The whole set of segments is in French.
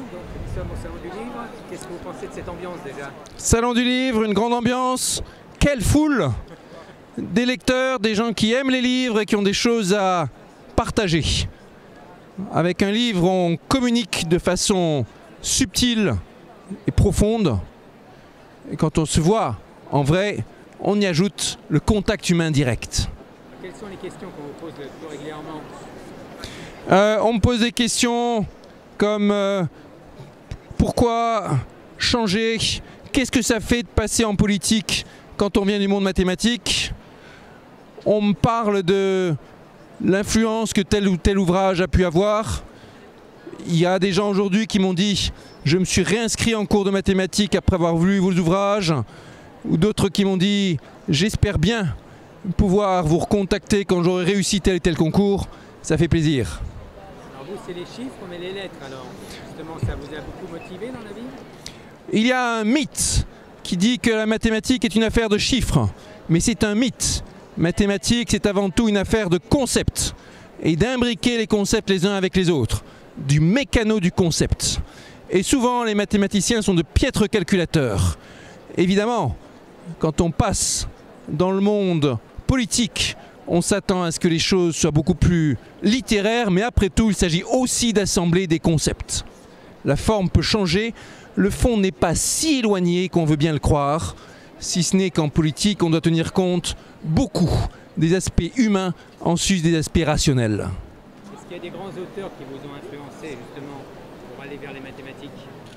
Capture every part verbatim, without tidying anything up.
donc nous sommes au Salon du Livre. Qu'est-ce que vous pensez de cette ambiance déjà? Salon du Livre, une grande ambiance. Quelle foule! Des lecteurs, des gens qui aiment les livres et qui ont des choses à partager. Avec un livre, on communique de façon subtile et profonde. Et quand on se voit en vrai, on y ajoute le contact humain direct. Quelles sont les questions qu'on vous pose le plus régulièrement? euh, On me pose des questions comme euh, pourquoi changer? Qu'est-ce que ça fait de passer en politique quand on vient du monde mathématique? On me parle de l'influence que tel ou tel ouvrage a pu avoir. Il y a des gens aujourd'hui qui m'ont dit « je me suis réinscrit en cours de mathématiques après avoir lu vos ouvrages » ou d'autres qui m'ont dit « j'espère bien pouvoir vous recontacter quand j'aurai réussi tel et tel concours ». Ça fait plaisir. Alors vous, c'est les chiffres, mais les lettres alors? Justement, ça vous a beaucoup motivé dans la vie? Il y a un mythe qui dit que la mathématique est une affaire de chiffres, mais c'est un mythe. Mathématiques, c'est avant tout une affaire de concepts et d'imbriquer les concepts les uns avec les autres, du mécano du concept. Et souvent, les mathématiciens sont de piètres calculateurs. Évidemment, quand on passe dans le monde politique, on s'attend à ce que les choses soient beaucoup plus littéraires, mais après tout, il s'agit aussi d'assembler des concepts. La forme peut changer, le fond n'est pas si éloigné qu'on veut bien le croire, si ce n'est qu'en politique, on doit tenir compte beaucoup des aspects humains en sus des aspects rationnels. Est-ce qu'il y a des grands auteurs qui vous ont influencé justement pour aller vers les mathématiques?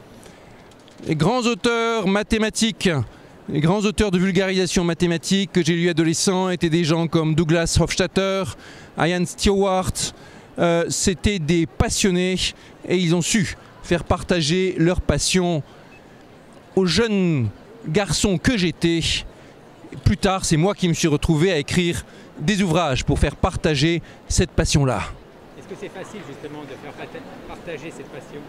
Les grands auteurs mathématiques, les grands auteurs de vulgarisation mathématique que j'ai lus adolescent étaient des gens comme Douglas Hofstadter, Ian Stewart. Euh, C'était des passionnés et ils ont su faire partager leur passion aux jeunes garçons que j'étais. Plus tard, c'est moi qui me suis retrouvé à écrire des ouvrages pour faire partager cette passion-là. Est-ce que c'est facile justement de faire partager cette passion?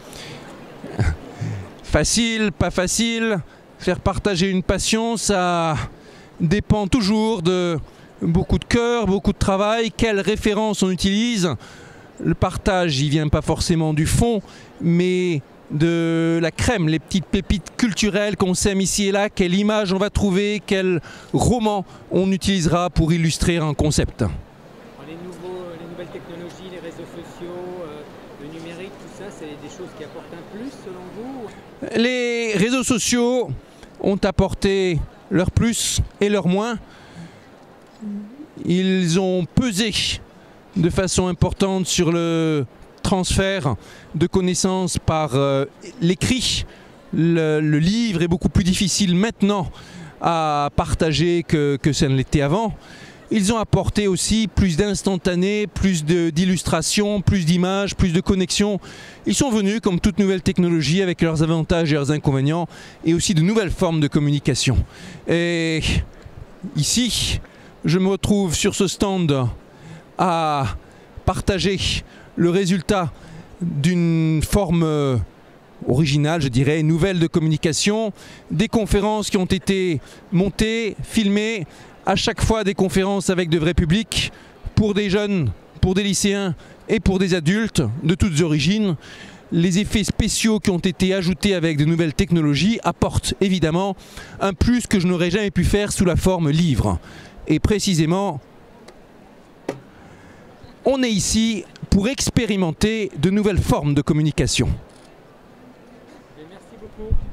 Facile, pas facile. Faire partager une passion, ça dépend toujours de beaucoup de cœur, beaucoup de travail, quelles références on utilise. Le partage, il vient pas forcément du fond, mais de la crème, les petites pépites culturelles qu'on sème ici et là, quelle image on va trouver, quel roman on utilisera pour illustrer un concept. Les, nouveaux, les nouvelles technologies, les réseaux sociaux, euh, le numérique, tout ça, c'est des choses qui apportent un plus selon vous? Les réseaux sociaux ont apporté leur plus et leur moins. Ils ont pesé de façon importante sur le transfert de connaissances par euh, l'écrit. Le, le livre est beaucoup plus difficile maintenant à partager que, que ça ne l'était avant. Ils ont apporté aussi plus d'instantané, plus d'illustrations, plus d'images, plus de connexions. Ils sont venus, comme toute nouvelle technologie, avec leurs avantages et leurs inconvénients, et aussi de nouvelles formes de communication. Et ici, je me retrouve sur ce stand à partager le résultat d'une forme originale, je dirais, nouvelle de communication, des conférences qui ont été montées, filmées, à chaque fois des conférences avec de vrais publics, pour des jeunes, pour des lycéens et pour des adultes de toutes origines. Les effets spéciaux qui ont été ajoutés avec de nouvelles technologies apportent évidemment un plus que je n'aurais jamais pu faire sous la forme livre. Et précisément, on est ici pour expérimenter de nouvelles formes de communication. Merci beaucoup.